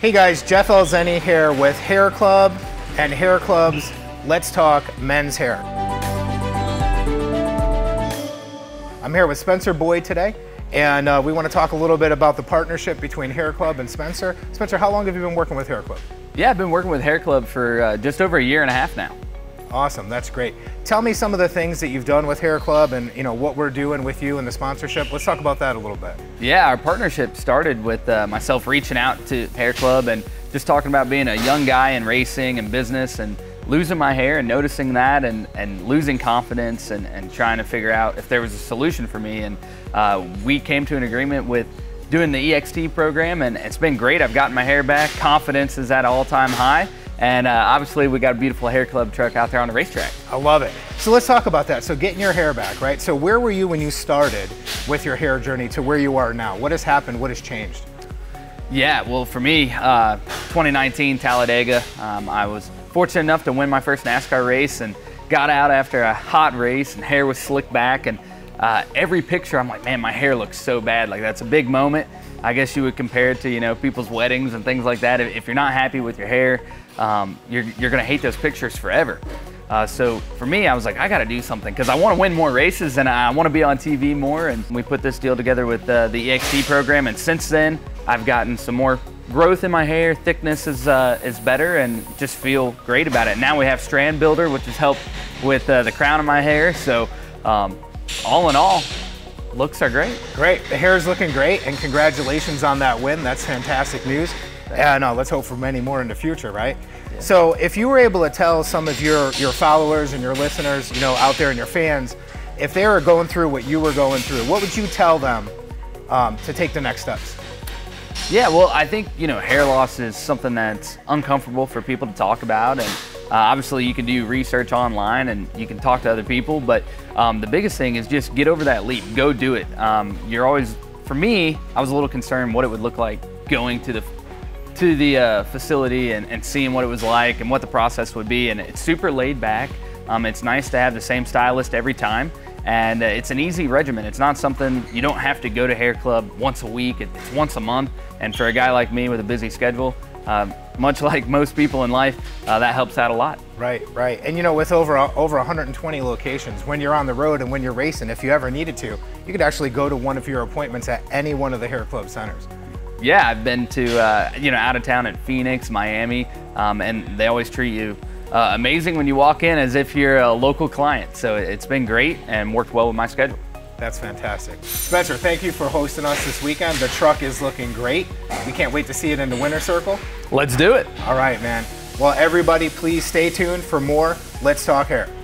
Hey guys, Jeff Elzenny here with HairClub and HairClub's Let's Talk Men's Hair. I'm here with Spencer Boyd today, and we want to talk a little bit about the partnership between HairClub and Spencer. Spencer, how long have you been working with HairClub? Yeah, I've been working with HairClub for just over a year and a half now. Awesome, that's great. Tell me some of the things that you've done with HairClub and what we're doing with you and the sponsorship. Let's talk about that a little bit. Yeah, our partnership started with myself reaching out to HairClub and just talking about being a young guy in racing and business and losing my hair and noticing that and losing confidence and trying to figure out if there was a solution for me. And we came to an agreement with doing the EXT program, and it's been great. I've gotten my hair back. Confidence is at an all-time high. And obviously we got a beautiful HairClub truck out there on the racetrack. I love it. So let's talk about that. So getting your hair back, right? So where were you when you started with your hair journey to where you are now? What has happened? What has changed? Yeah, well for me, 2019 Talladega, I was fortunate enough to win my first NASCAR race and got out after a hot race and hair was slicked back, and every picture I'm like, man, my hair looks so bad. Like, that's a big moment. I guess you would compare it to, people's weddings and things like that. If you're not happy with your hair, you're gonna hate those pictures forever. So for me, I was like, I gotta do something because I wanna win more races and I wanna be on TV more. And we put this deal together with the EXT program. And since then, I've gotten some more growth in my hair. Thickness is better and just feel great about it. Now we have strand builder, which has helped with the crown of my hair. So all in all, looks are great. Great, the hair is looking great, and congratulations on that win. That's fantastic news. And let's hope for many more in the future, right? Yeah. So if you were able to tell some of your followers and your listeners, out there and your fans, if they were going through what you were going through, what would you tell them to take the next steps? Yeah, well, I think, hair loss is something that's uncomfortable for people to talk about, and obviously you can do research online and you can talk to other people, but the biggest thing is just get over that leap, go do it. For me, I was a little concerned what it would look like going to the facility and seeing what it was like and what the process would be, and it's super laid back. It's nice to have the same stylist every time, and it's an easy regimen. It's not something, you don't have to go to HairClub once a week, it's once a month, and for a guy like me with a busy schedule, much like most people in life, that helps out a lot. Right. And with over 120 locations, when you're on the road and when you're racing, if you ever needed to, you could actually go to one of your appointments at any one of the HairClub centers. Yeah, I've been to, out of town at Phoenix, Miami, and they always treat you amazing when you walk in as if you're a local client. So it's been great and worked well with my schedule. That's fantastic. Spencer, thank you for hosting us this weekend. The truck is looking great. We can't wait to see it in the winner's circle. Let's do it. All right, man. Well, everybody, please stay tuned for more Let's Talk Hair.